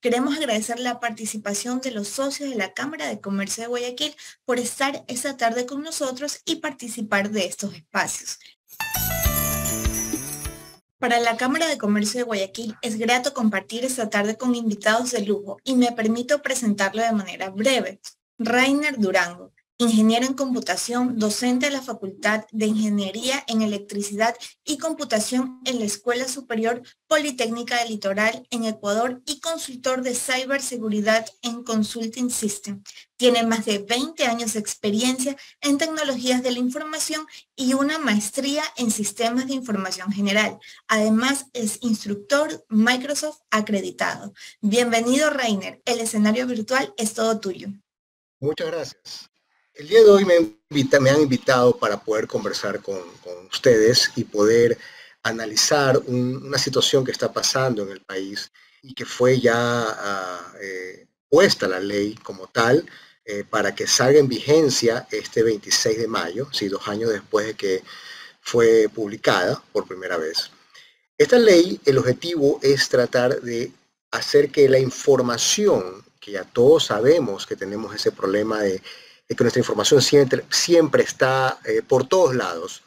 Queremos agradecer la participación de los socios de la Cámara de Comercio de Guayaquil por estar esta tarde con nosotros y participar de estos espacios. Para la Cámara de Comercio de Guayaquil es grato compartir esta tarde con invitados de lujo y me permito presentarlo de manera breve. Rainer Durango, ingeniero en computación, docente de la Facultad de Ingeniería en Electricidad y Computación en la Escuela Superior Politécnica del Litoral en Ecuador y consultor de ciberseguridad en Consulting System. Tiene más de 20 años de experiencia en tecnologías de la información y una maestría en sistemas de información general. Además, es instructor Microsoft acreditado. Bienvenido, Rainer. El escenario virtual es todo tuyo. Muchas gracias. El día de hoy me han invitado para poder conversar con ustedes y poder analizar una situación que está pasando en el país y que fue ya puesta la ley como tal para que salga en vigencia este 26 de mayo, sí, 2 años después de que fue publicada por primera vez. Esta ley, el objetivo es tratar de hacer que la información, que ya todos sabemos que tenemos ese problema de que nuestra información siempre está por todos lados.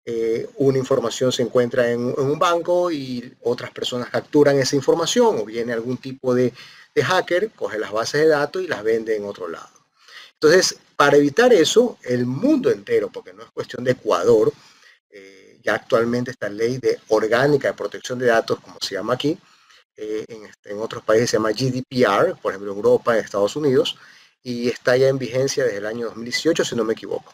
Una información se encuentra en un banco y otras personas capturan esa información o viene algún tipo de hacker, coge las bases de datos y las vende en otro lado. Entonces, para evitar eso, el mundo entero, porque no es cuestión de Ecuador, ya actualmente esta ley de orgánica de protección de datos, como se llama aquí, en otros países se llama GDPR, por ejemplo en Europa, en Estados Unidos, y está ya en vigencia desde el año 2018, si no me equivoco.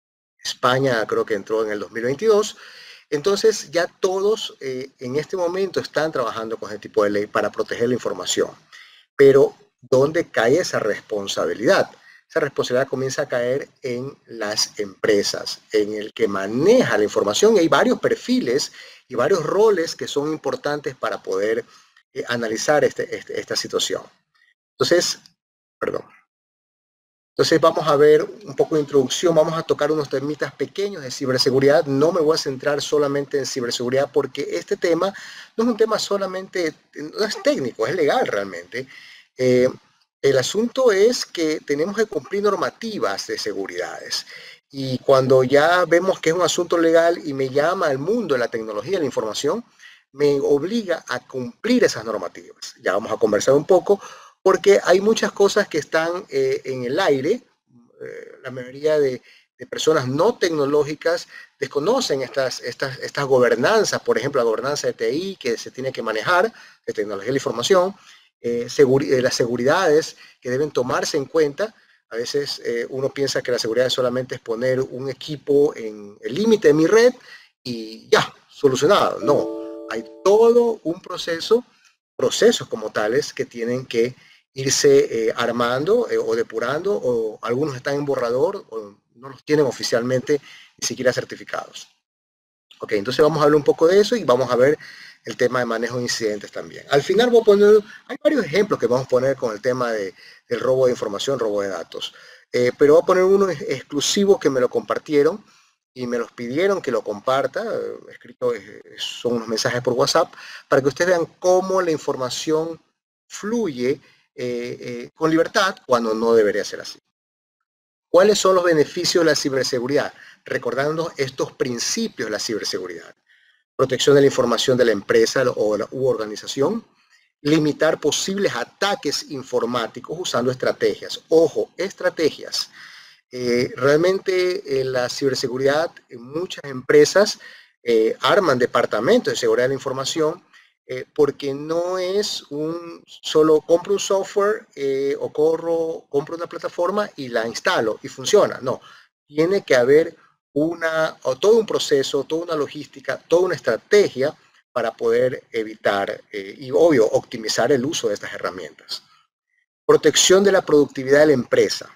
España creo que entró en el 2022. Entonces ya todos en este momento están trabajando con este tipo de ley para proteger la información. Pero ¿dónde cae esa responsabilidad? Esa responsabilidad comienza a caer en las empresas, en el que maneja la información. Y hay varios perfiles y varios roles que son importantes para poder analizar esta situación. Entonces, vamos a ver un poco de introducción, vamos a tocar unos temitas pequeños de ciberseguridad. No me voy a centrar solamente en ciberseguridad porque este tema no es un tema solamente, no es técnico, es legal realmente. El asunto es que tenemos que cumplir normativas de seguridades. Y cuando ya vemos que es un asunto legal y me llama al mundo de la tecnología y la información, me obliga a cumplir esas normativas. Ya vamos a conversar un poco, porque hay muchas cosas que están en el aire. La mayoría de personas no tecnológicas desconocen estas gobernanzas, por ejemplo, la gobernanza de TI que se tiene que manejar, de tecnología de la información, las seguridades que deben tomarse en cuenta. A veces uno piensa que la seguridad solamente es poner un equipo en el límite de mi red y ya, solucionado. No, hay todo un procesos como tales que tienen que irse armando o depurando, o algunos están en borrador o no los tienen oficialmente ni siquiera certificados. Ok, entonces vamos a hablar un poco de eso y vamos a ver el tema de manejo de incidentes también. Al final voy a poner, hay varios ejemplos que vamos a poner con el tema del robo de información, robo de datos, pero voy a poner uno exclusivo que me lo compartieron y me los pidieron que lo comparta, escrito, son unos mensajes por WhatsApp, para que ustedes vean cómo la información fluye con libertad cuando no debería ser así. ¿Cuáles son los beneficios de la ciberseguridad? Recordando estos principios de la ciberseguridad. Protección de la información de la empresa u organización. Limitar posibles ataques informáticos usando estrategias. Ojo, estrategias. Realmente la ciberseguridad, en muchas empresas arman departamentos de seguridad de la información porque no es un solo compro un software o compro una plataforma y la instalo y funciona. No, tiene que haber todo un proceso, toda una logística, toda una estrategia para poder evitar y obvio optimizar el uso de estas herramientas. Protección de la productividad de la empresa.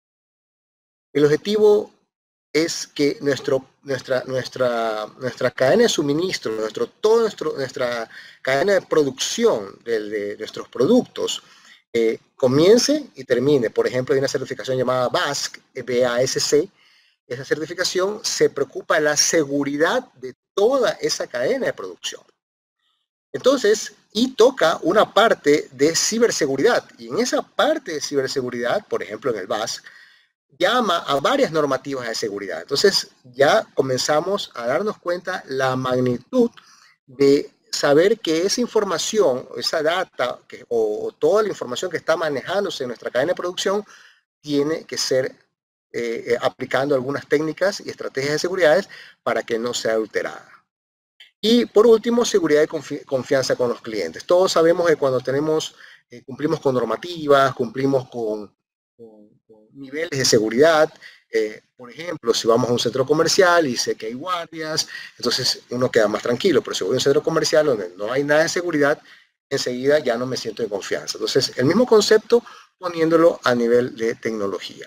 El objetivo es que nuestra cadena de suministro, nuestra cadena de producción de nuestros productos comience y termine. Por ejemplo, hay una certificación llamada BASC, BASC. Esa certificación se preocupa de la seguridad de toda esa cadena de producción. Entonces, y toca una parte de ciberseguridad. Y en esa parte de ciberseguridad, por ejemplo, en el BAS, llama a varias normativas de seguridad. Entonces, ya comenzamos a darnos cuenta la magnitud de saber que esa información, esa data o toda la información que está manejándose en nuestra cadena de producción tiene que ser aplicando algunas técnicas y estrategias de seguridad para que no sea adulterada. Y por último, seguridad y confianza con los clientes. Todos sabemos que cuando cumplimos con normativas, cumplimos con niveles de seguridad, por ejemplo, si vamos a un centro comercial y sé que hay guardias, entonces uno queda más tranquilo, pero si voy a un centro comercial donde no hay nada de seguridad, enseguida ya no me siento en confianza. Entonces, el mismo concepto poniéndolo a nivel de tecnología.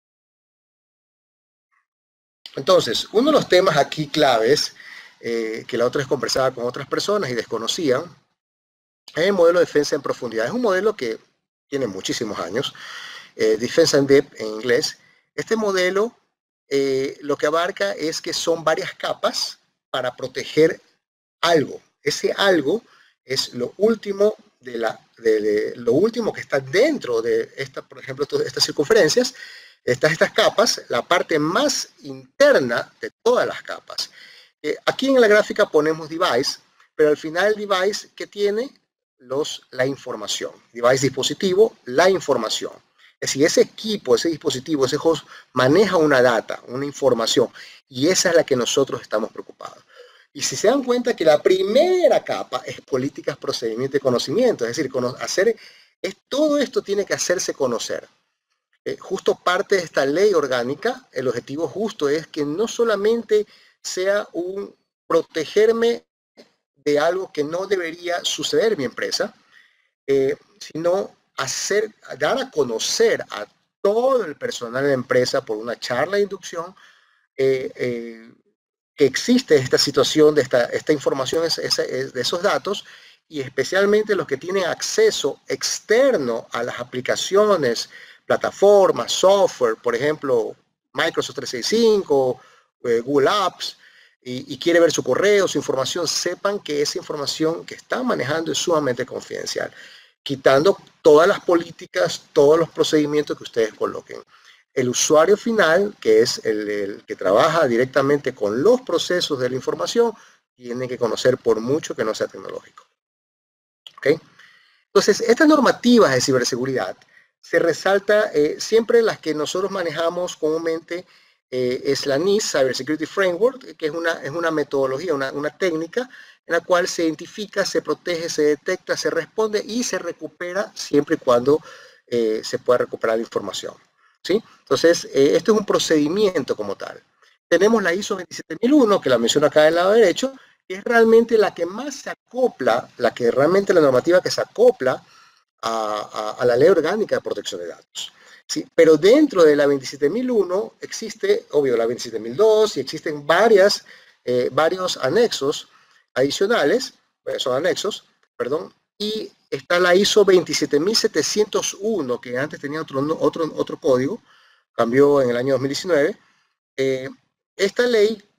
Entonces, uno de los temas aquí claves que la otra vez conversaba con otras personas y desconocían, es el modelo de defensa en profundidad. Es un modelo que tiene muchísimos años, Defense in Depth en inglés. Este modelo lo que abarca es que son varias capas para proteger algo. Ese algo es lo último, lo último que está dentro de por ejemplo, estas circunferencias, estas capas, la parte más interna de todas las capas. Aquí en la gráfica ponemos device, pero al final el device que tiene la información. Device, dispositivo, la información. Es decir, ese equipo, ese dispositivo, ese host maneja una data, una información, y esa es la que nosotros estamos preocupados. Y si se dan cuenta que la primera capa es políticas, procedimientos y conocimiento, es decir, todo esto tiene que hacerse conocer. Justo parte de esta ley orgánica, el objetivo justo es que no solamente sea un protegerme de algo que no debería suceder en mi empresa, sino dar a conocer a todo el personal de la empresa por una charla de inducción que existe esta situación, de esta información, de esos datos, y especialmente los que tienen acceso externo a las aplicaciones, plataformas, software, por ejemplo, Microsoft 365, Google Apps, y quiere ver su correo, su información, sepan que esa información que están manejando es sumamente confidencial, quitando todas las políticas, todos los procedimientos que ustedes coloquen. El usuario final, que es el que trabaja directamente con los procesos de la información, tiene que conocer por mucho que no sea tecnológico. ¿Okay? Entonces, estas normativas de ciberseguridad se resalta siempre las que nosotros manejamos comúnmente, es la NIST, Cyber Security Framework, que es una metodología, una técnica en la cual se identifica, se protege, se detecta, se responde y se recupera siempre y cuando se pueda recuperar la información. ¿Sí? Entonces, este es un procedimiento como tal. Tenemos la ISO 27001, que la menciono acá del lado derecho, que es realmente la que más se acopla, la normativa que se acopla a la ley orgánica de protección de datos. ¿Sí? Pero dentro de la 27001 existe, obvio, la 27002 y existen varios anexos adicionales, son anexos, perdón, y está la ISO 27701, que antes tenía otro código, cambió en el año 2019. Esta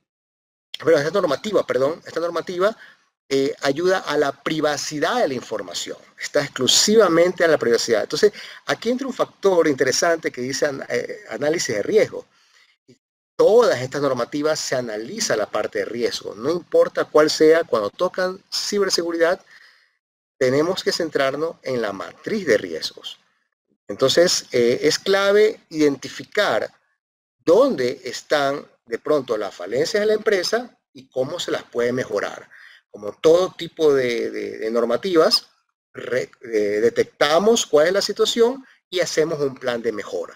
normativa ayuda a la privacidad de la información, está exclusivamente a la privacidad. Entonces, aquí entra un factor interesante que dice análisis de riesgo. Todas estas normativas se analiza la parte de riesgo, no importa cuál sea, cuando tocan ciberseguridad, tenemos que centrarnos en la matriz de riesgos. Entonces, es clave identificar dónde están de pronto las falencias de la empresa y cómo se las puede mejorar. Como todo tipo de normativas, detectamos cuál es la situación y hacemos un plan de mejora.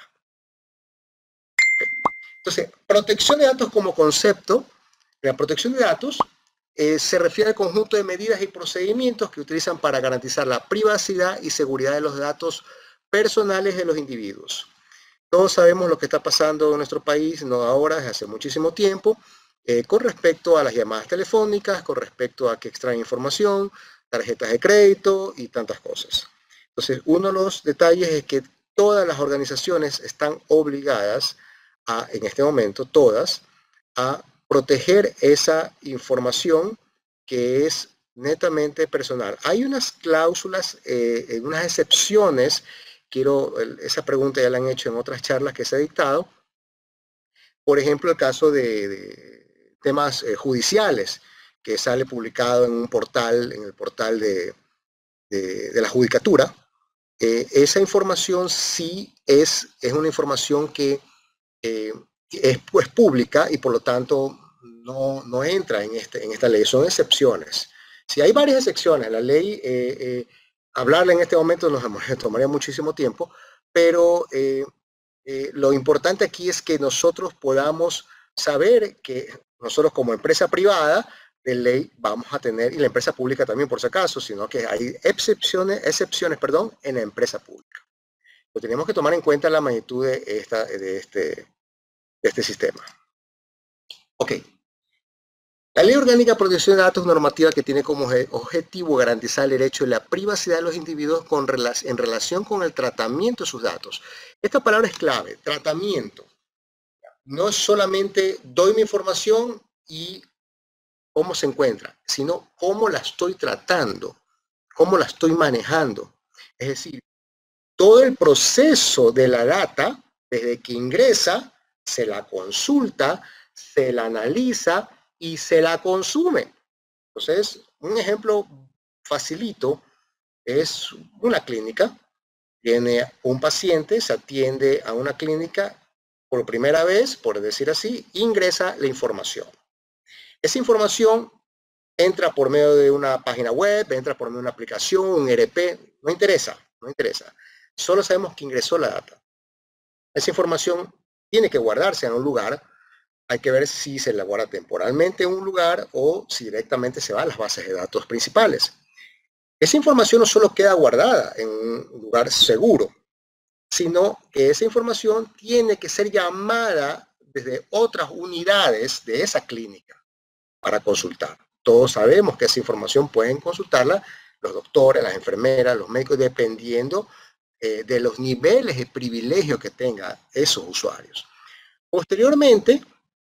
Entonces, protección de datos como concepto. La protección de datos se refiere al conjunto de medidas y procedimientos que utilizan para garantizar la privacidad y seguridad de los datos personales de los individuos. Todos sabemos lo que está pasando en nuestro país, no ahora, desde hace muchísimo tiempo, con respecto a las llamadas telefónicas, con respecto a que extraen información, tarjetas de crédito y tantas cosas. Entonces, uno de los detalles es que todas las organizaciones están obligadas en este momento, todas, a proteger esa información que es netamente personal. Hay unas cláusulas, unas excepciones, esa pregunta ya la han hecho en otras charlas que se ha dictado, por ejemplo, el caso de temas judiciales, que sale publicado en un portal, en el portal de la judicatura. Esa información sí es una información que es pues pública y por lo tanto no entra en esta ley, son excepciones. Si hay varias excepciones, la ley, hablarla en este momento nos tomaría muchísimo tiempo, pero lo importante aquí es que nosotros podamos saber que nosotros como empresa privada de ley vamos a tener, y la empresa pública también por si acaso, sino que hay excepciones, en la empresa pública. Lo tenemos que tomar en cuenta la magnitud de este sistema. Ok. La Ley Orgánica de Protección de Datos normativa que tiene como objetivo garantizar el derecho de la privacidad de los individuos en relación con el tratamiento de sus datos. Esta palabra es clave, tratamiento. No es solamente doy mi información y cómo se encuentra, sino cómo la estoy tratando, cómo la estoy manejando. Es decir, todo el proceso de la data, desde que ingresa, se la consulta, se la analiza y se la consume. Entonces, un ejemplo facilito es una clínica. Viene un paciente, se atiende a una clínica por primera vez, por decir así, ingresa la información. Esa información entra por medio de una página web, entra por medio de una aplicación, un ERP, no interesa. Solo sabemos que ingresó la data. Esa información tiene que guardarse en un lugar. Hay que ver si se la guarda temporalmente en un lugar o si directamente se va a las bases de datos principales. Esa información no solo queda guardada en un lugar seguro, sino que esa información tiene que ser llamada desde otras unidades de esa clínica para consultar. Todos sabemos que esa información pueden consultarla los doctores, las enfermeras, los médicos, dependiendo de los niveles de privilegio que tengan esos usuarios. Posteriormente,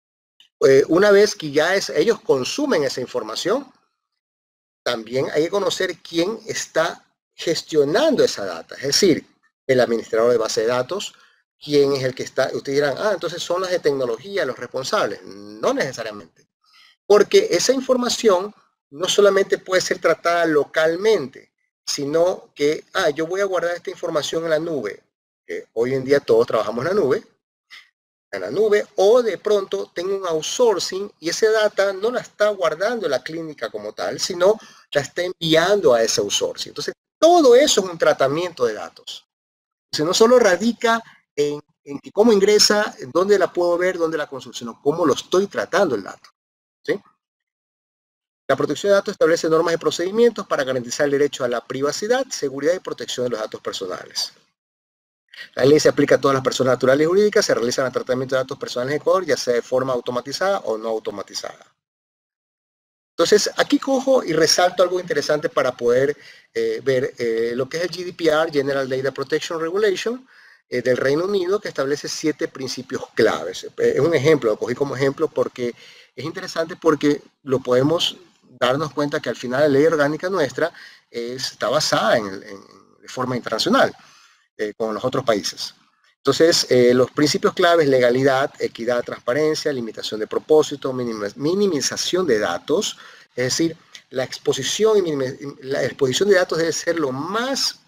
una vez que ya ellos consumen esa información, también hay que conocer quién está gestionando esa data. Es decir, el administrador de base de datos, quién es el que está. Ustedes dirán, entonces son las de tecnología los responsables. No necesariamente. Porque esa información no solamente puede ser tratada localmente, sino que, yo voy a guardar esta información en la nube. Hoy en día todos trabajamos en la nube, o de pronto tengo un outsourcing y esa data no la está guardando la clínica como tal, sino la está enviando a ese outsourcing. Entonces, todo eso es un tratamiento de datos. Entonces, no solo radica en cómo ingresa, en dónde la puedo ver, dónde la consulto, sino cómo lo estoy tratando el dato. ¿Sí? La protección de datos establece normas y procedimientos para garantizar el derecho a la privacidad, seguridad y protección de los datos personales. La ley se aplica a todas las personas naturales y jurídicas, se realizan el tratamiento de datos personales en Ecuador, ya sea de forma automatizada o no automatizada. Entonces, aquí cojo y resalto algo interesante para poder ver lo que es el GDPR, General Data Protection Regulation, del Reino Unido, que establece 7 principios claves. Es un ejemplo, lo cogí como ejemplo porque es interesante porque lo podemos darnos cuenta que al final la ley orgánica nuestra está basada de forma internacional. Con los otros países. Entonces, los principios claves: legalidad, equidad, transparencia, limitación de propósito, minimización de datos. Es decir, la exposición de datos debe ser lo más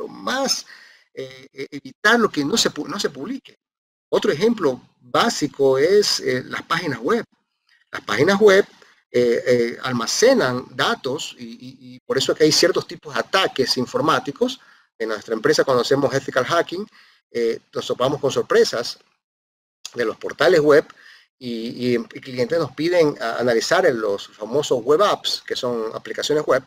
evitar lo que no se publique. Otro ejemplo básico es las páginas web. Las páginas web almacenan datos y por eso es que hay ciertos tipos de ataques informáticos. En nuestra empresa, cuando hacemos ethical hacking, nos topamos con sorpresas de los portales web y clientes nos piden analizar los famosos web apps, que son aplicaciones web,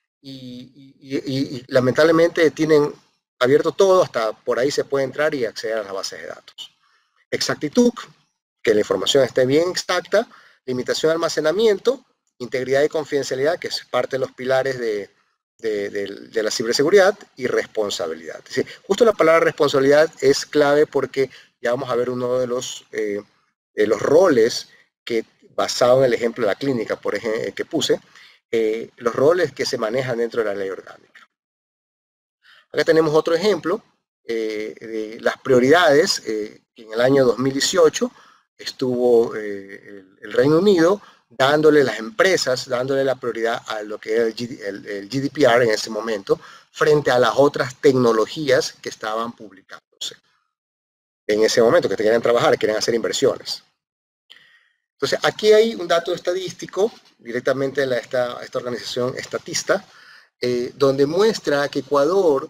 y lamentablemente tienen abierto todo, hasta por ahí se puede entrar y acceder a las bases de datos. Exactitud, que la información esté bien exacta. Limitación de almacenamiento, integridad y confidencialidad, que es parte de los pilares de la ciberseguridad, y responsabilidad. Es decir, justo la palabra responsabilidad es clave porque ya vamos a ver uno de los roles que, basado en el ejemplo de la clínica, por ejemplo, que puse, los roles que se manejan dentro de la ley orgánica. Acá tenemos otro ejemplo de las prioridades. En el año 2018 estuvo el Reino Unido dándole las empresas, dándole la prioridad a lo que era el GDPR en ese momento, frente a las otras tecnologías que estaban publicándose en ese momento, que querían trabajar, querían hacer inversiones. Entonces, aquí hay un dato estadístico directamente de esta organización Statista, donde muestra que Ecuador,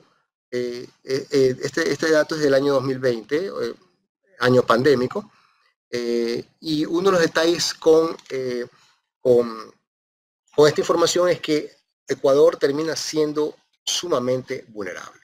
este dato es del año 2020, año pandémico, y uno de los detalles con esta información es que Ecuador termina siendo sumamente vulnerable.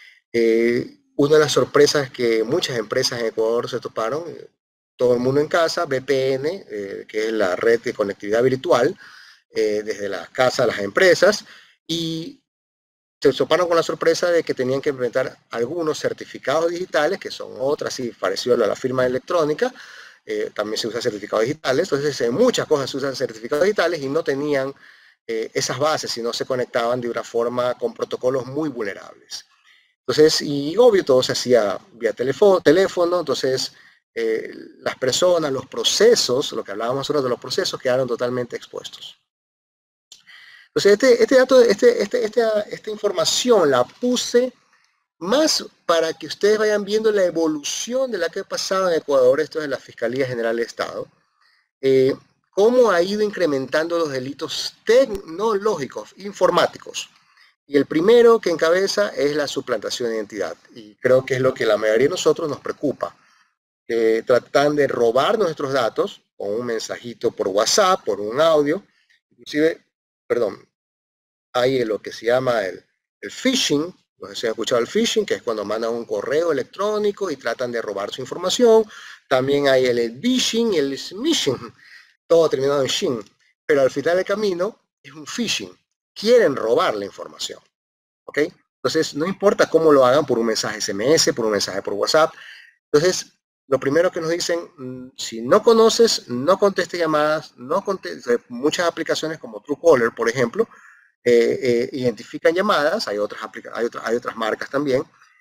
Una de las sorpresas que muchas empresas en Ecuador se toparon, todo el mundo en casa, VPN, que es la red de conectividad virtual, desde las casas a las empresas, y se toparon con la sorpresa de que tenían que implementar algunos certificados digitales, que son otras, sí, parecido a la firma electrónica, también se usan certificados digitales, entonces en muchas cosas se usan certificados digitales y no tenían esas bases y no se conectaban de una forma con protocolos muy vulnerables. Entonces, y obvio, todo se hacía vía teléfono, entonces las personas, los procesos, lo que hablábamos ahora de los procesos, quedaron totalmente expuestos. Entonces, esta información la puse más para que ustedes vayan viendo la evolución de la que ha pasado en Ecuador, esto es de la Fiscalía General de Estado, cómo ha ido incrementando los delitos tecnológicos, informáticos. Y el primero que encabeza es la suplantación de identidad. Y creo que es lo que la mayoría de nosotros nos preocupa. Tratan de robar nuestros datos con un mensajito por WhatsApp, por un audio. Inclusive, perdón, hay lo que se llama el phishing. No sé si han escuchado el phishing, que es cuando mandan un correo electrónico y tratan de robar su información. También hay el phishing y el smishing, todo terminado en shin. Pero al final del camino es un phishing. Quieren robar la información. ¿Ok? Entonces, no importa cómo lo hagan, por un mensaje SMS, por un mensaje por WhatsApp. Entonces, lo primero que nos dicen, si no conoces, no contestes llamadas, muchas aplicaciones como Truecaller, por ejemplo, identifican llamadas, hay otras marcas también.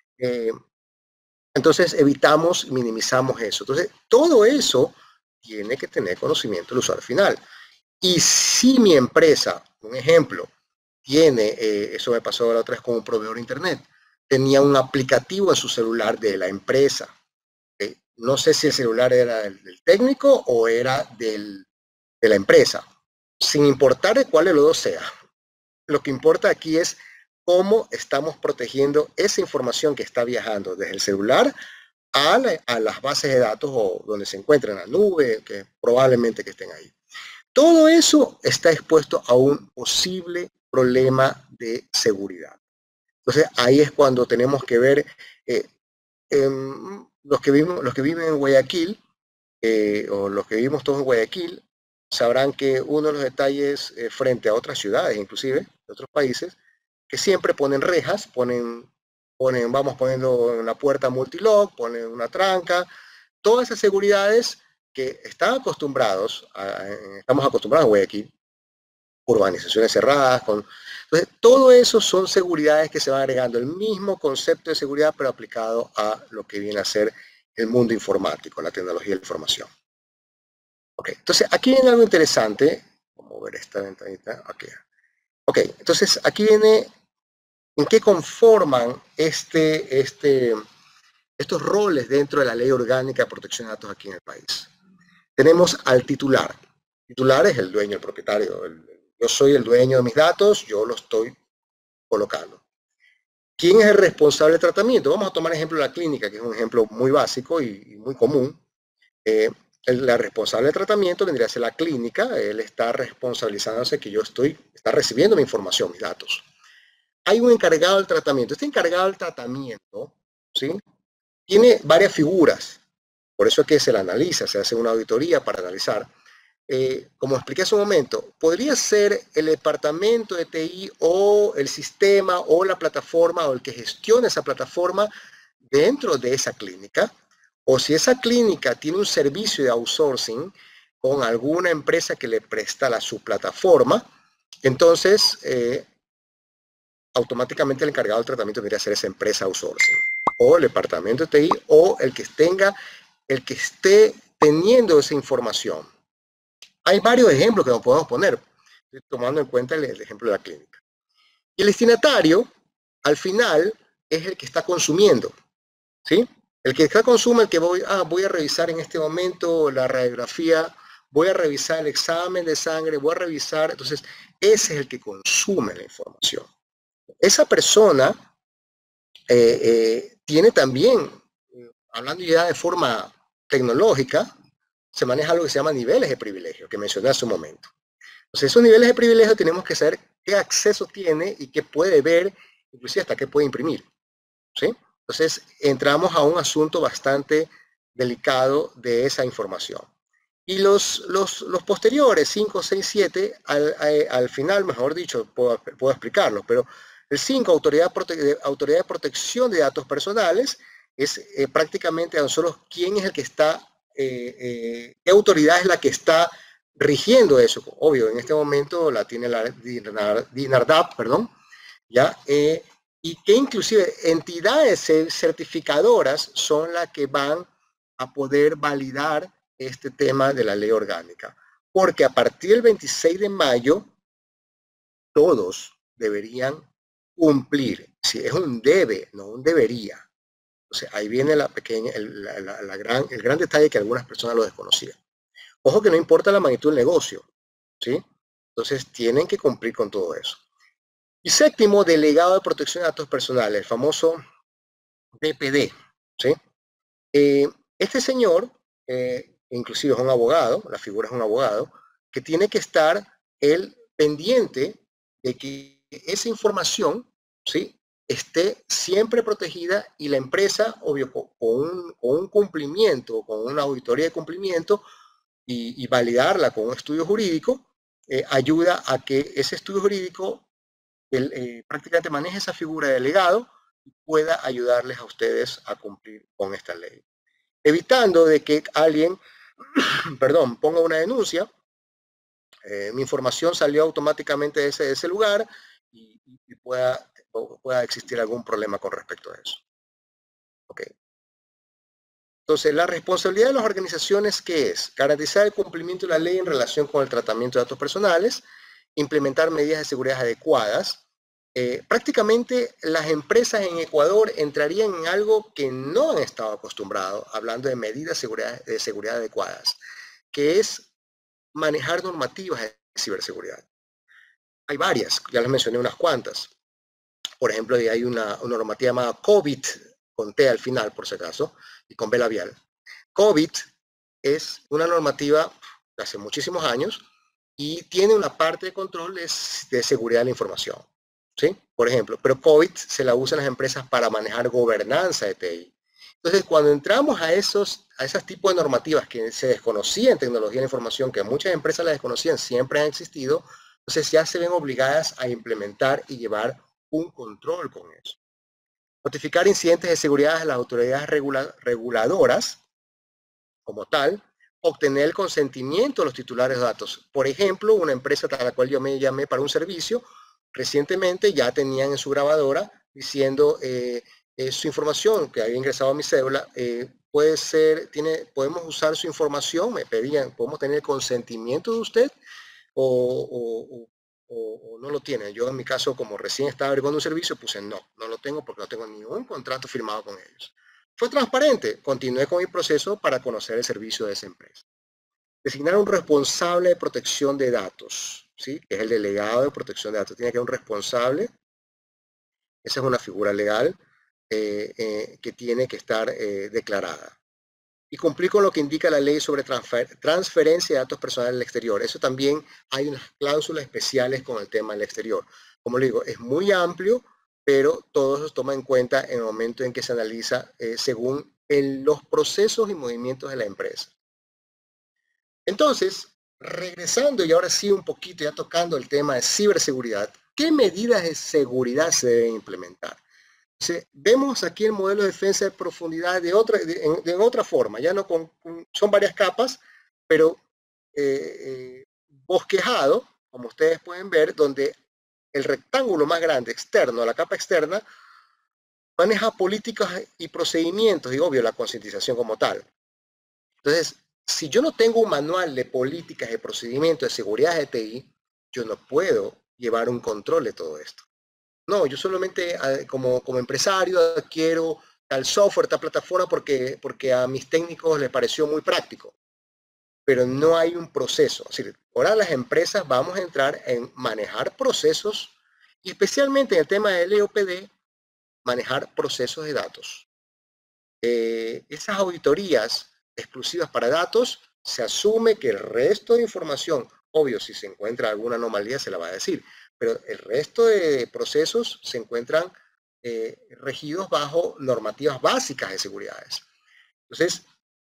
Entonces, minimizamos eso. Entonces, todo eso tiene que tener conocimiento el usuario final. Y si mi empresa, un ejemplo, tiene, eso me pasó la otra vez con un proveedor de internet, tenía un aplicativo en su celular de la empresa. No sé si el celular era del técnico o era de la empresa, sin importar de cuál de los dos sea. Lo que importa aquí es cómo estamos protegiendo esa información que está viajando desde el celular a las bases de datos o donde se encuentra en la nube, que probablemente que estén ahí. Todo eso está expuesto a un posible problema de seguridad. Entonces, ahí es cuando tenemos que ver, los que viven en Guayaquil, o los que vivimos todos en Guayaquil, sabrán que uno de los detalles frente a otras ciudades, inclusive, de otros países, que siempre ponen rejas, vamos poniendo en la puerta multilock, ponen una tranca, todas esas seguridades que estamos acostumbrados en Guayaquil, urbanizaciones cerradas, entonces todo eso son seguridades que se van agregando, el mismo concepto de seguridad pero aplicado a lo que viene a ser el mundo informático, la tecnología de la información. Ok, entonces aquí viene algo interesante, vamos a ver esta ventanita, ok, entonces aquí viene en qué conforman estos roles dentro de la ley orgánica de protección de datos aquí en el país. Tenemos al titular. El titular es el dueño, el propietario. Yo soy el dueño de mis datos, yo lo estoy colocando. ¿Quién es el responsable del tratamiento? Vamos a tomar el ejemplo de la clínica, que es un ejemplo muy básico y muy común. La responsable del tratamiento vendría a ser la clínica. Él está responsabilizándose que está recibiendo mi información, mis datos. Hay un encargado del tratamiento. Este encargado del tratamiento, ¿sí?, tiene varias figuras. Por eso es que se la analiza, se hace una auditoría para analizar. Como expliqué hace un momento, podría ser el departamento de TI o el sistema o la plataforma o el que gestiona esa plataforma dentro de esa clínica, o si esa clínica tiene un servicio de outsourcing con alguna empresa que le presta su plataforma, Entonces, automáticamente el encargado del tratamiento debería ser esa empresa outsourcing, o el departamento de TI, o el que esté teniendo esa información. Hay varios ejemplos que nos podemos poner, tomando en cuenta el ejemplo de la clínica. Y el destinatario, al final, es el que está consumiendo, ¿sí? El que está consume, el que voy a revisar en este momento la radiografía, voy a revisar el examen de sangre, voy a revisar, entonces, ese es el que consume la información. Esa persona tiene también, hablando ya de forma tecnológica, se maneja lo que se llama niveles de privilegio, que mencioné hace un momento. Entonces, esos niveles de privilegio tenemos que saber qué acceso tiene y qué puede ver, inclusive hasta qué puede imprimir, ¿sí? Entonces, entramos a un asunto bastante delicado de esa información. Y los posteriores, 5, 6, 7, al final, mejor dicho, puedo explicarlo, pero el 5, autoridad de protección de datos personales, es prácticamente a nosotros quién es el que está, qué autoridad es la que está rigiendo eso. Obvio, en este momento la tiene la DINARDAP, perdón, ¿ya? Y que inclusive entidades certificadoras son las que van a poder validar este tema de la ley orgánica. Porque a partir del 26 de mayo, todos deberían cumplir. Si es un debe, no un debería. O sea, ahí viene el gran detalle que algunas personas lo desconocían. Ojo que no importa la magnitud del negocio, ¿sí? Entonces tienen que cumplir con todo eso. Y séptimo, delegado de protección de datos personales, el famoso DPD, ¿sí? Este señor, inclusive es un abogado, la figura es un abogado, que tiene que estar él pendiente de que esa información, ¿sí?, esté siempre protegida y la empresa, obvio, con un cumplimiento, con una auditoría de cumplimiento y validarla con un estudio jurídico, ayuda a que ese estudio jurídico prácticamente maneje esa figura de delegado y pueda ayudarles a ustedes a cumplir con esta ley. Evitando de que alguien, perdón, ponga una denuncia, mi información salió automáticamente de ese lugar y pueda existir algún problema con respecto a eso. Okay. Entonces, la responsabilidad de las organizaciones, ¿qué es? Garantizar el cumplimiento de la ley en relación con el tratamiento de datos personales, implementar medidas de seguridad adecuadas. Prácticamente las empresas en Ecuador entrarían en algo que no han estado acostumbrados, hablando de medidas de seguridad adecuadas, que es manejar normativas de ciberseguridad. Hay varias, ya les mencioné unas cuantas. Por ejemplo, hay una normativa llamada COVID, con T al final, por si acaso, y con B labial. COVID es una normativa de hace muchísimos años y tiene una parte de control de seguridad de la información, ¿sí? Por ejemplo, pero COVID se la usan las empresas para manejar gobernanza de TI. Entonces, cuando entramos a esos tipos de normativas que se desconocían en tecnología de la información, que muchas empresas las desconocían, siempre han existido, entonces ya se ven obligadas a implementar y llevar un control con eso. Notificar incidentes de seguridad a las autoridades reguladoras como tal, obtener el consentimiento de los titulares de datos. Por ejemplo, una empresa a la cual yo me llamé para un servicio, recientemente ya tenían en su grabadora diciendo su información que había ingresado a mi cédula, podemos usar su información, me pedían, podemos tener el consentimiento de usted o no lo tienen. Yo en mi caso, como recién estaba averiguando un servicio, puse no lo tengo porque no tengo ningún contrato firmado con ellos. Fue transparente, continué con mi proceso para conocer el servicio de esa empresa. Designar un responsable de protección de datos, ¿sí? Que es el delegado de protección de datos. Tiene que haber un responsable, esa es una figura legal que tiene que estar declarada. Y cumplir con lo que indica la ley sobre transferencia de datos personales al exterior. Eso también hay unas cláusulas especiales con el tema del exterior. Como le digo, es muy amplio, pero todo eso se toma en cuenta en el momento en que se analiza según los procesos y movimientos de la empresa. Entonces, regresando y ahora sí un poquito ya tocando el tema de ciberseguridad, ¿qué medidas de seguridad se deben implementar? Vemos aquí el modelo de defensa de profundidad de otra forma, ya no son varias capas, pero bosquejado, como ustedes pueden ver, donde el rectángulo más grande externo, la capa externa, maneja políticas y procedimientos y obvio la concientización como tal. Entonces, si yo no tengo un manual de políticas y procedimientos de seguridad de TI, yo no puedo llevar un control de todo esto. No, yo solamente como empresario adquiero tal software, tal plataforma porque a mis técnicos les pareció muy práctico, pero no hay un proceso. Es decir, ahora las empresas vamos a entrar en manejar procesos y especialmente en el tema del EOPD, manejar procesos de datos. Esas auditorías exclusivas para datos, se asume que el resto de información, obvio, si se encuentra alguna anomalía se la va a decir, pero el resto de procesos se encuentran regidos bajo normativas básicas de seguridades. Entonces,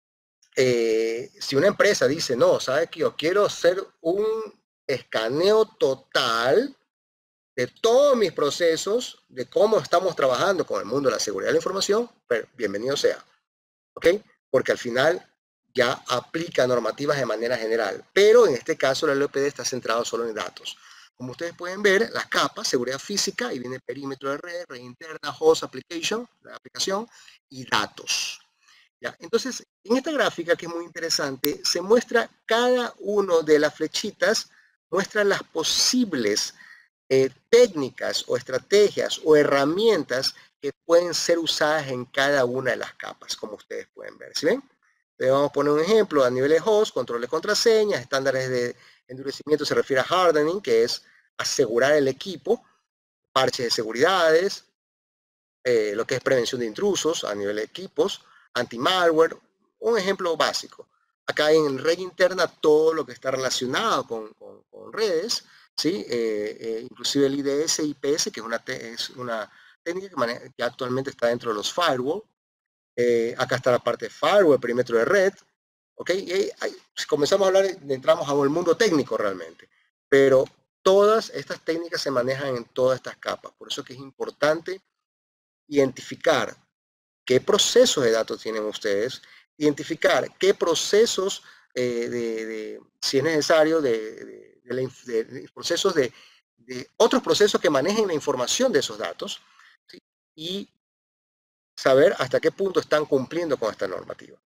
si una empresa dice, no, sabe que yo quiero hacer un escaneo total de todos mis procesos, de cómo estamos trabajando con el mundo de la seguridad de la información, pero bienvenido sea. ¿Ok? Porque al final ya aplica normativas de manera general, pero en este caso la LOPD está centrado solo en datos. Como ustedes pueden ver, las capas, seguridad física, y viene perímetro de red, red interna, host application, la aplicación, y datos. ¿Ya? Entonces, en esta gráfica, que es muy interesante, se muestra cada uno de las flechitas, muestra las posibles técnicas o estrategias o herramientas que pueden ser usadas en cada una de las capas, como ustedes pueden ver. ¿Sí ven? Entonces vamos a poner un ejemplo a nivel de host, control de contraseñas, estándares de endurecimiento se refiere a hardening, que es asegurar el equipo, parches de seguridades, lo que es prevención de intrusos a nivel de equipos, anti-malware, un ejemplo básico. Acá en red interna todo lo que está relacionado con redes, ¿sí? Inclusive el IDS y IPS, que es una técnica que actualmente está dentro de los firewall. Acá está la parte de firewall, perímetro de red. ¿Ok? Y si comenzamos a hablar, entramos a un mundo técnico realmente. Pero todas estas técnicas se manejan en todas estas capas. Por eso que es importante identificar qué procesos de datos tienen ustedes, identificar qué procesos, si es necesario, procesos de otros procesos que manejen la información de esos datos, ¿sí? Y saber hasta qué punto están cumpliendo con esta normativa.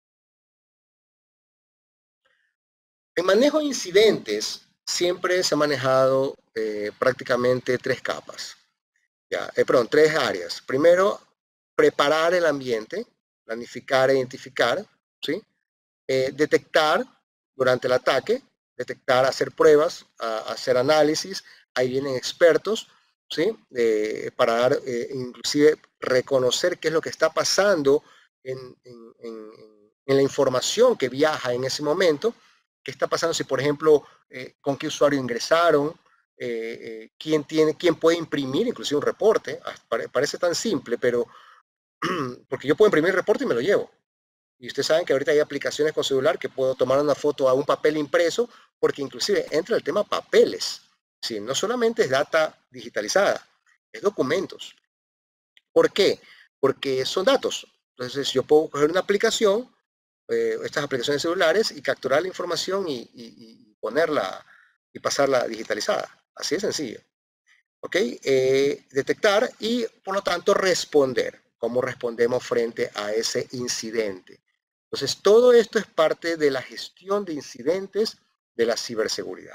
En manejo de incidentes siempre se ha manejado prácticamente tres capas. Tres áreas. Primero, preparar el ambiente, planificar e identificar, ¿sí? Detectar durante el ataque, detectar, hacer pruebas, hacer análisis, ahí vienen expertos, ¿sí? Para dar, inclusive, reconocer qué es lo que está pasando en la información que viaja en ese momento, qué está pasando si, por ejemplo, con qué usuario ingresaron, quién puede imprimir inclusive un reporte. Parece tan simple, pero porque yo puedo imprimir el reporte y me lo llevo. Y ustedes saben que ahorita hay aplicaciones con celular que puedo tomar una foto a un papel impreso, porque inclusive entra el tema papeles. ¿Sí? No solamente es data digitalizada, es documentos. ¿Por qué? Porque son datos. Entonces yo puedo coger una aplicación, estas aplicaciones celulares, y capturar la información y ponerla y pasarla digitalizada. Así de sencillo. ¿Ok? Detectar y, por lo tanto, responder. ¿Cómo respondemos frente a ese incidente? Entonces, todo esto es parte de la gestión de incidentes de la ciberseguridad.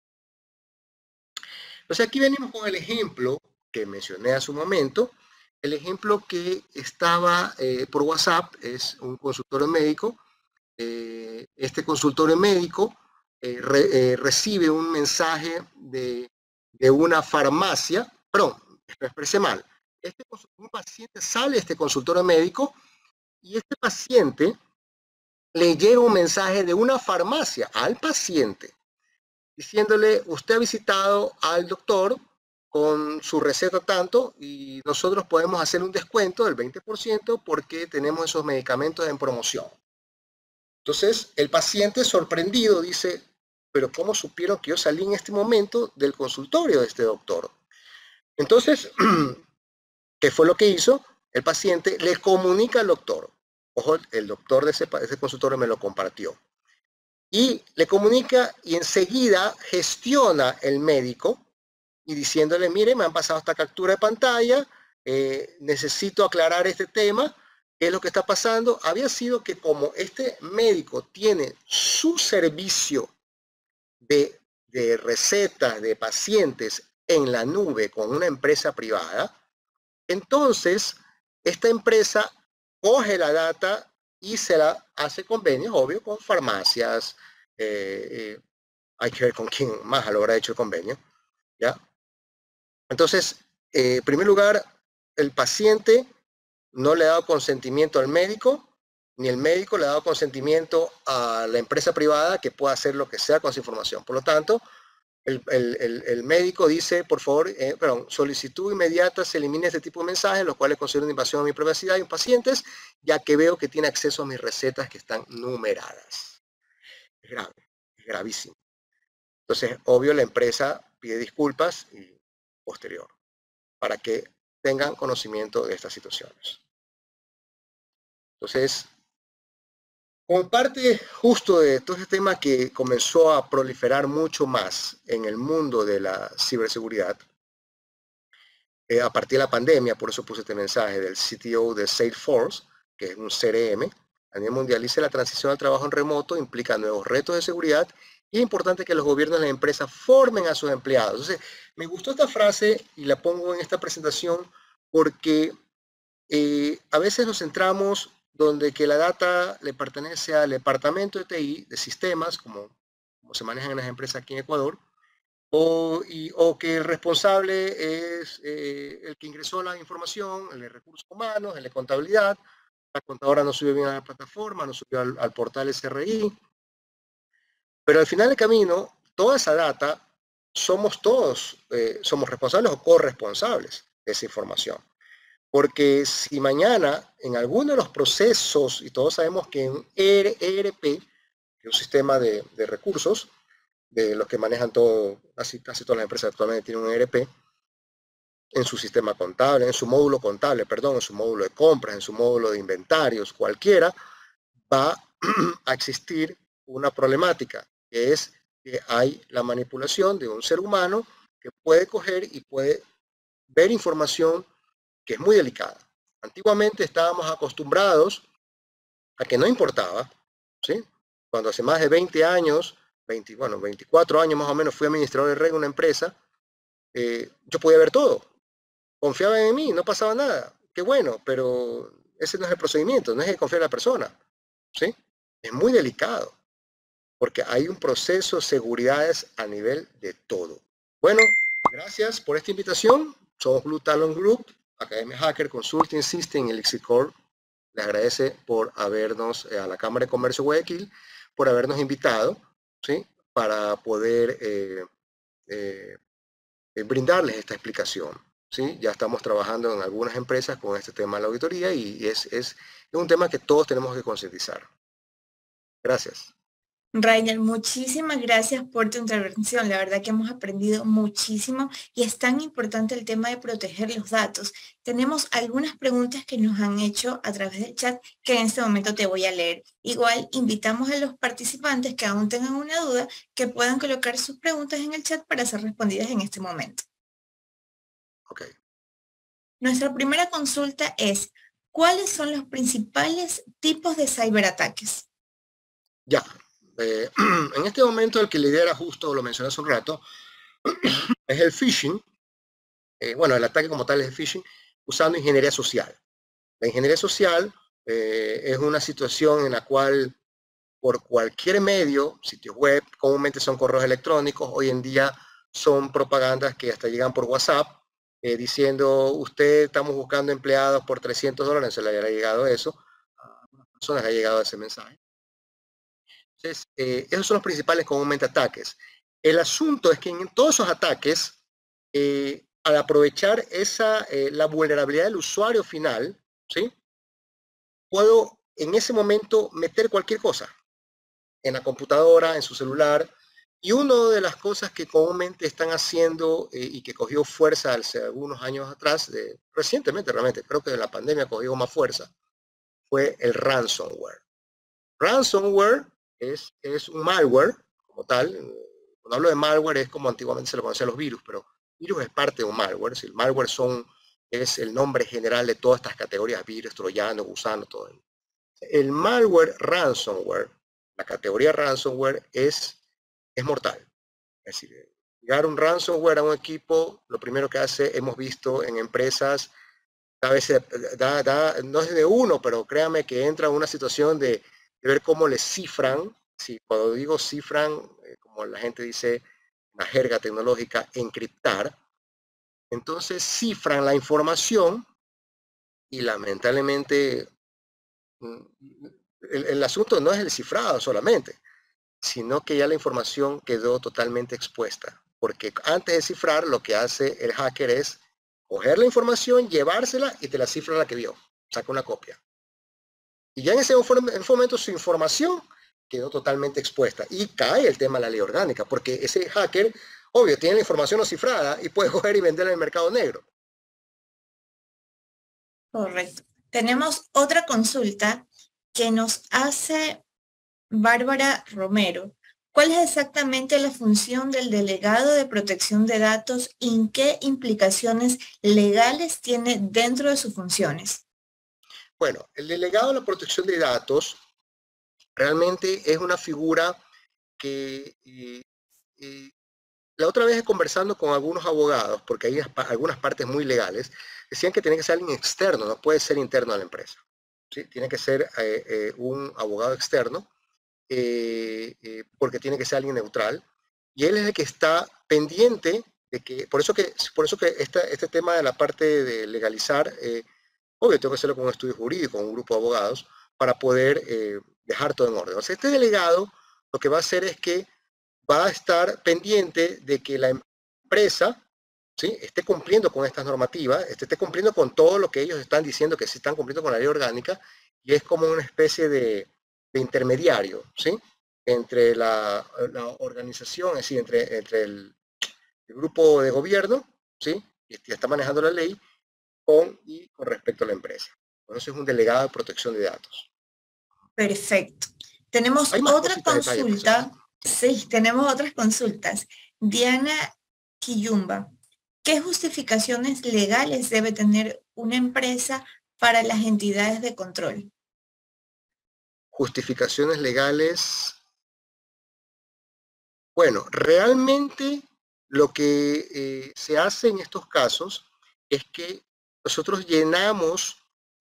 Entonces, aquí venimos con el ejemplo que mencioné hace un momento. El ejemplo que estaba por WhatsApp es un consultorio médico. Este consultorio médico recibe un mensaje de una farmacia, perdón, me expresé mal. Un paciente sale de este consultorio médico y este paciente le llega un mensaje de una farmacia al paciente diciéndole, usted ha visitado al doctor con su receta tanto y nosotros podemos hacer un descuento del 20% porque tenemos esos medicamentos en promoción. Entonces, el paciente sorprendido dice, pero ¿cómo supieron que yo salí en este momento del consultorio de este doctor? Entonces, ¿qué fue lo que hizo? El paciente le comunica al doctor. Ojo, el doctor de ese consultorio me lo compartió. y le comunica y enseguida gestiona el médico y diciéndole, mire, me han pasado esta captura de pantalla, necesito aclarar este tema, qué es lo que está pasando. Había sido que como este médico tiene su servicio de recetas de pacientes en la nube con una empresa privada, entonces esta empresa coge la data y se la hace convenios, obvio, con farmacias. Hay que ver con quién más lo habrá hecho el convenio, ¿ya? Entonces, en primer lugar, el paciente no le ha dado consentimiento al médico, ni el médico le ha dado consentimiento a la empresa privada que pueda hacer lo que sea con esa información. Por lo tanto, el médico dice, por favor, solicitud inmediata, se elimine este tipo de mensajes, los cuales consideran una invasión a mi privacidad y pacientes, ya que veo que tiene acceso a mis recetas que están numeradas. Es grave, es gravísimo. Entonces, obvio, la empresa pide disculpas y posterior para que tengan conocimiento de estas situaciones. Entonces, como parte justo de todo este tema que comenzó a proliferar mucho más en el mundo de la ciberseguridad, a partir de la pandemia, por eso puse este mensaje del CTO de Salesforce, que es un CRM a nivel mundial, dice la transición al trabajo en remoto implica nuevos retos de seguridad y es importante que los gobiernos y las empresas formen a sus empleados. Entonces, me gustó esta frase y la pongo en esta presentación porque a veces nos centramos donde que la data le pertenece al departamento de TI, de sistemas, como se manejan en las empresas aquí en Ecuador, o que el responsable es el que ingresó la información, el de recursos humanos, el de contabilidad, la contadora no subió bien a la plataforma, no subió al portal SRI, pero al final del camino, toda esa data, somos todos, somos responsables o corresponsables de esa información. Porque si mañana en alguno de los procesos, y todos sabemos que en ERP, que es un sistema de recursos, de los que manejan todo, casi todas las empresas actualmente tienen un ERP, en su sistema contable, en su módulo contable, perdón, en su módulo de compras, en su módulo de inventarios, cualquiera, va a existir una problemática, que es que hay la manipulación de un ser humano que puede coger y puede ver información que es muy delicada. Antiguamente estábamos acostumbrados a que no importaba, ¿sí? Cuando hace más de 20 años, 24 años más o menos, fui administrador de red en una empresa, yo podía ver todo. Confiaban en mí, no pasaba nada. Qué bueno, pero ese no es el procedimiento, no es que confíe en la persona, ¿sí? Es muy delicado, porque hay un proceso de seguridades a nivel de todo. Bueno, gracias por esta invitación. Somos Blue Talon Group, Academia Hacker, Consulting System y Elixir Core. Les agradece por habernos, a la Cámara de Comercio Guayaquil, por habernos invitado, ¿sí? Para poder brindarles esta explicación, ¿sí? Ya estamos trabajando en algunas empresas con este tema de la auditoría y es un tema que todos tenemos que concientizar. Gracias. Rainer, muchísimas gracias por tu intervención. La verdad que hemos aprendido muchísimo y es tan importante el tema de proteger los datos. Tenemos algunas preguntas que nos han hecho a través del chat que en este momento te voy a leer. Igual invitamos a los participantes que aún tengan una duda que puedan colocar sus preguntas en el chat para ser respondidas en este momento. Ok. Nuestra primera consulta es, ¿cuáles son los principales tipos de ciberataques? Ya. En este momento el que lidera, justo lo mencioné hace un rato, es el phishing. Bueno, el ataque como tal es el phishing, usando ingeniería social. La ingeniería social es una situación en la cual por cualquier medio, sitios web, comúnmente son correos electrónicos, hoy en día son propagandas que hasta llegan por WhatsApp, diciendo, usted estamos buscando empleados por $300, se le haya llegado eso, a algunas personas le ha llegado ese mensaje. Entonces, esos son los principales comúnmente ataques. El asunto es que en todos esos ataques, al aprovechar la vulnerabilidad del usuario final, ¿sí? Puedo en ese momento meter cualquier cosa en la computadora, en su celular. Y una de las cosas que comúnmente están haciendo y que cogió fuerza hace algunos años atrás, recientemente realmente, creo que de la pandemia cogió más fuerza, fue el ransomware. Ransomware es un malware como tal. Cuando hablo de malware es como antiguamente se lo conocía a los virus, pero virus es parte de un malware. Si el malware es el nombre general de todas estas categorías: virus, troyano, gusano, todo. El malware ransomware, la categoría ransomware es mortal. Es decir, llegar un ransomware a un equipo, lo primero que hace, hemos visto en empresas, a veces no es de uno, pero créame que entra en una situación de ver cómo le cifran. Si cuando digo cifran, como la gente dice, una jerga tecnológica, encriptar. Entonces cifran la información y lamentablemente el asunto no es el cifrado solamente, sino que ya la información quedó totalmente expuesta. Porque antes de cifrar, lo que hace el hacker es coger la información, llevársela y te la cifra la que vio. Saca una copia. Y ya en ese momento su información quedó totalmente expuesta. Y cae el tema de la ley orgánica, porque ese hacker, obvio, tiene la información no cifrada y puede coger y venderla en el mercado negro. Correcto. Tenemos otra consulta que nos hace Bárbara Romero. ¿Cuál es exactamente la función del delegado de protección de datos y qué implicaciones legales tiene dentro de sus funciones? Bueno, el delegado de la protección de datos realmente es una figura que la otra vez conversando con algunos abogados, porque hay algunas partes muy legales, decían que tiene que ser alguien externo, no puede ser interno a la empresa. ¿Sí? Tiene que ser un abogado externo, porque tiene que ser alguien neutral, y él es el que está pendiente de que, por eso que este tema de la parte de legalizar, obvio, tengo que hacerlo con un estudio jurídico, con un grupo de abogados, para poder dejar todo en orden. O sea, este delegado lo que va a hacer es que va a estar pendiente de que la empresa, ¿sí?, esté cumpliendo con estas normativas, esté cumpliendo con todo lo que ellos están diciendo que sí están cumpliendo con la ley orgánica, y es como una especie de intermediario, ¿sí?, entre la organización, es decir, entre el grupo de gobierno, ¿sí?, que está manejando la ley, con respecto a la empresa. Por eso es un delegado de protección de datos. Perfecto. Tenemos Hay más otra cositas de detalle, por si acaso. consulta. Sí, tenemos otras consultas. Diana Quiyumba. ¿Qué justificaciones legales debe tener una empresa para las entidades de control? Justificaciones legales. Bueno, realmente lo que se hace en estos casos es que nosotros llenamos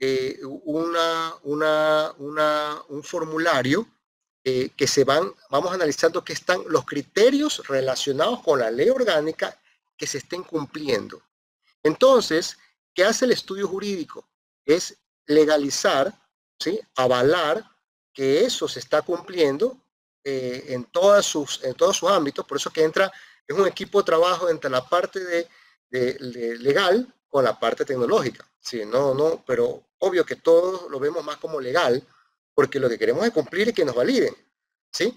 un formulario que vamos analizando qué están los criterios relacionados con la ley orgánica que se estén cumpliendo. Entonces, ¿qué hace el estudio jurídico? Es legalizar, ¿sí?, avalar que eso se está cumpliendo en todos sus ámbitos. Por eso que es un equipo de trabajo entre la parte de legal con la parte tecnológica. Sí, pero obvio que todos lo vemos más como legal, porque lo que queremos es cumplir y que nos validen, ¿sí?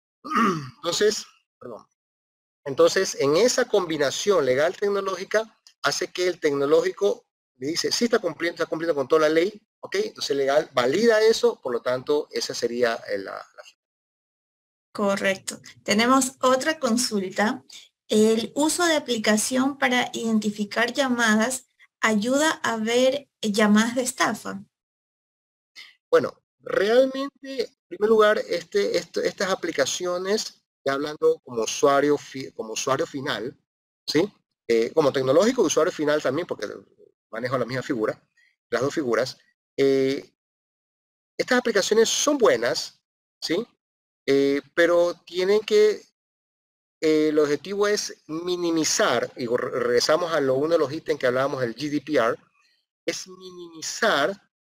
Entonces, en esa combinación legal-tecnológica hace que el tecnológico le dice, sí está cumpliendo con toda la ley, ¿ok? Entonces el legal valida eso, por lo tanto, esa sería la. Correcto. Tenemos otra consulta. El uso de aplicación para identificar llamadas ayuda a ver llamadas de estafa. Bueno, realmente, en primer lugar, estas aplicaciones, ya hablando como usuario final, ¿sí? Como tecnológico y usuario final también, porque manejo la misma figura, las dos figuras. Estas aplicaciones son buenas, ¿sí? Pero el objetivo es minimizar, y regresamos a uno de los ítems que hablábamos del GDPR, es minimizar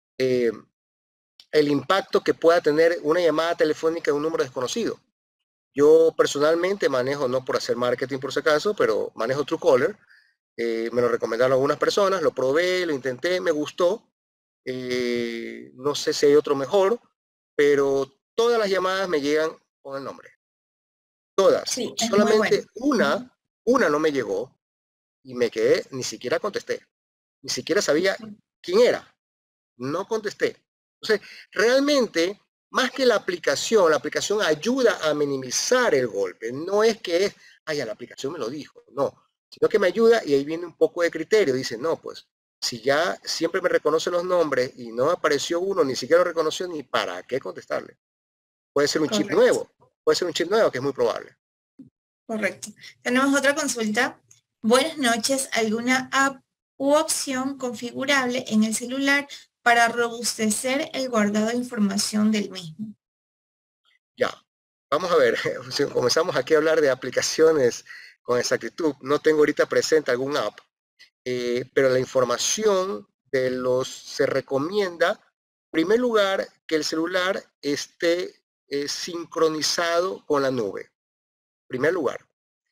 el impacto que pueda tener una llamada telefónica de un número desconocido. Yo personalmente manejo, no por hacer marketing por si acaso, pero manejo Truecaller. Me lo recomendaron algunas personas, lo probé, lo intenté, me gustó. No sé si hay otro mejor, pero todas las llamadas me llegan con el nombre. Todas. Sí, es muy bueno. Solamente una no me llegó y me quedé, ni siquiera contesté. Ni siquiera sabía quién era. No contesté. Entonces, realmente más que la aplicación ayuda a minimizar el golpe. No es que es, ay, ya la aplicación me lo dijo, no, sino que me ayuda y ahí viene un poco de criterio. Dice, no, pues, si ya siempre me reconoce los nombres y no apareció uno, ni siquiera lo reconoció, ni para qué contestarle. Puede ser un chip Correcto. nuevo, puede ser un chip nuevo, que es muy probable. Correcto. Tenemos otra consulta. Buenas noches. ¿Alguna app u opción configurable en el celular para robustecer el guardado de información del mismo? Ya, vamos a ver, si comenzamos aquí a hablar de aplicaciones con exactitud. No tengo ahorita presente algún app, pero la información se recomienda, en primer lugar, que el celular esté sincronizado con la nube. En primer lugar,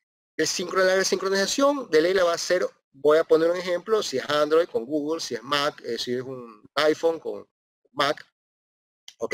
la sincronización de ley la va a hacer, voy a poner un ejemplo, si es Android con Google, si es Mac, si es un iPhone con Mac, ¿ok?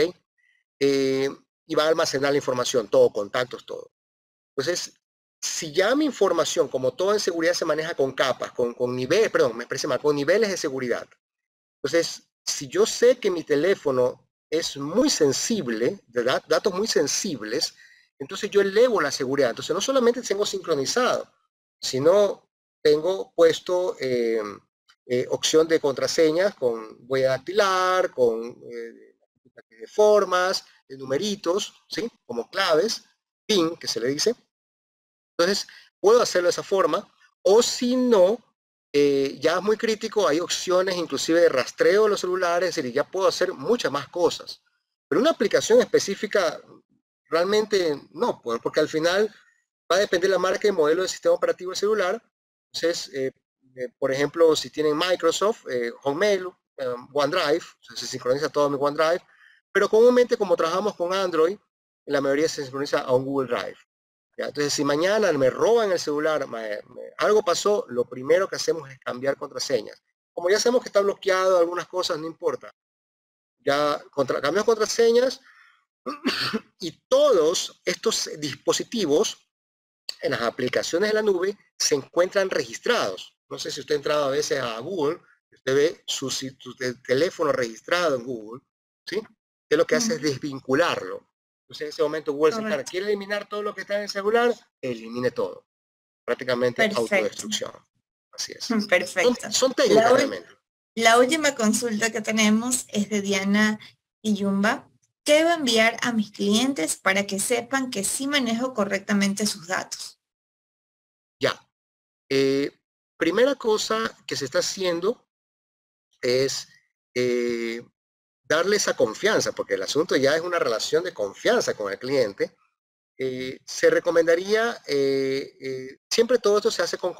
Y va a almacenar la información, todo, contactos, todo. Entonces, si ya mi información, como todo en seguridad, se maneja con capas, con niveles, perdón, me expresé mal, con niveles de seguridad. Entonces, si yo sé que mi teléfono es muy sensible, de datos muy sensibles, entonces yo elevo la seguridad. Entonces, no solamente tengo sincronizado, sino tengo puesto opción de contraseñas con huella dactilar, con de formas, de numeritos, ¿sí? Como claves, PIN, que se le dice. Entonces, puedo hacerlo de esa forma, o si no, ya es muy crítico, hay opciones inclusive de rastreo de los celulares, es decir, ya puedo hacer muchas más cosas. Pero una aplicación específica, realmente no, porque al final va a depender la marca y modelo del sistema operativo del celular. Entonces, por ejemplo, si tienen Microsoft, Hotmail, OneDrive, se sincroniza todo mi OneDrive, pero comúnmente como trabajamos con Android, la mayoría se sincroniza a un Google Drive. ¿Ya? Entonces, si mañana me roban el celular, algo pasó, lo primero que hacemos es cambiar contraseñas. Como ya sabemos que está bloqueado algunas cosas, no importa. Ya cambiamos contraseñas y todos estos dispositivos en las aplicaciones de la nube se encuentran registrados. No sé si usted ha entrado a veces a Google, usted ve su teléfono registrado en Google, ¿sí? Usted lo que hace es desvincularlo. Entonces en ese momento Google se encarga, Correcto. quiere eliminar todo lo que está en el celular, elimine todo. Prácticamente Perfecto. autodestrucción. Así es. Perfecto. Son La, técnicas ul- realmente. la última consulta que tenemos es de Diana Iyumba. ¿Qué debo enviar a mis clientes para que sepan que sí manejo correctamente sus datos? Ya. Primera cosa que se está haciendo es darle esa confianza, porque el asunto ya es una relación de confianza con el cliente. Se recomendaría, siempre todo esto se hace con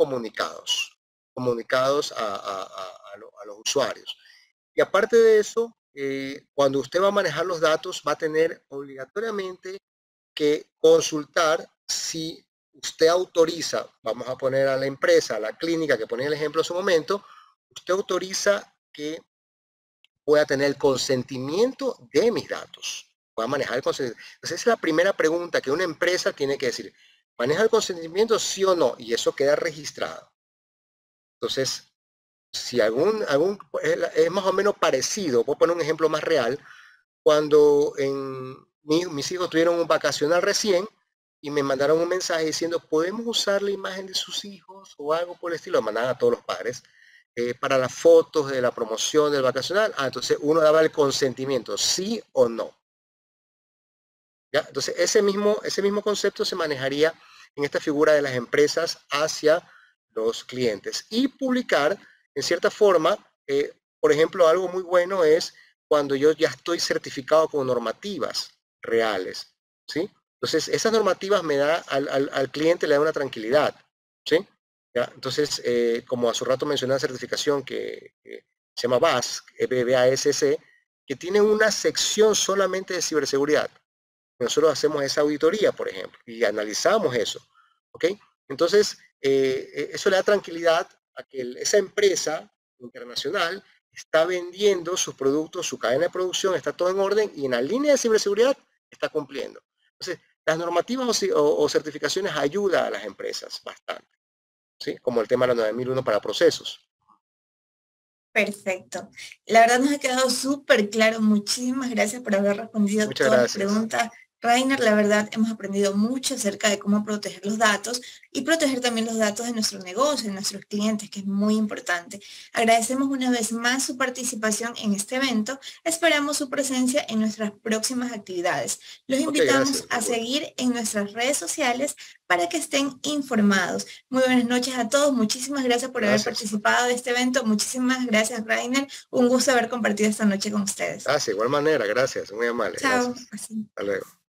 comunicados a los usuarios. Y aparte de eso, cuando usted va a manejar los datos, va a tener obligatoriamente que consultar si usted autoriza, vamos a poner a la empresa, a la clínica que ponía el ejemplo en su momento, usted autoriza que pueda tener el consentimiento de mis datos, pueda manejar el consentimiento. Entonces, esa es la primera pregunta que una empresa tiene que decir, ¿maneja el consentimiento sí o no? Y eso queda registrado. Entonces, si es más o menos parecido, voy a poner un ejemplo más real, cuando mis hijos tuvieron un vacacional recién y me mandaron un mensaje diciendo, ¿podemos usar la imagen de sus hijos o algo por el estilo? Lo mandaban a todos los padres para las fotos de la promoción del vacacional. Entonces uno daba el consentimiento, sí o no. ¿Ya? Entonces ese mismo concepto se manejaría en esta figura de las empresas hacia los clientes. Y publicar, en cierta forma, por ejemplo, algo muy bueno es cuando yo ya estoy certificado con normativas reales, ¿sí? Entonces, esas normativas me da al cliente le da una tranquilidad, ¿sí? ¿Ya? Entonces, como hace rato mencioné la certificación que se llama BASC, BASC, que tiene una sección solamente de ciberseguridad. Nosotros hacemos esa auditoría, por ejemplo, y analizamos eso, ¿ok? Entonces, eso le da tranquilidad a que esa empresa internacional está vendiendo sus productos, su cadena de producción, está todo en orden y en la línea de ciberseguridad está cumpliendo. Entonces, las normativas o certificaciones ayudan a las empresas bastante, ¿sí? Como el tema de la 9001 para procesos. Perfecto. La verdad nos ha quedado súper claro. Muchísimas gracias por haber respondido Muchas todas las gracias. preguntas. Rainer, la verdad hemos aprendido mucho acerca de cómo proteger los datos y proteger también los datos de nuestro negocio, de nuestros clientes, que es muy importante. Agradecemos una vez más su participación en este evento. Esperamos su presencia en nuestras próximas actividades. Los Ok, invitamos gracias, a un gusto. seguir en nuestras redes sociales para que estén informados. Muy buenas noches a todos. Muchísimas gracias por haber Gracias. participado de este evento. Muchísimas gracias, Rainer. Un gusto haber compartido esta noche con ustedes. Gracias, igual manera, gracias, muy amable, Chao. gracias. Así. Hasta luego.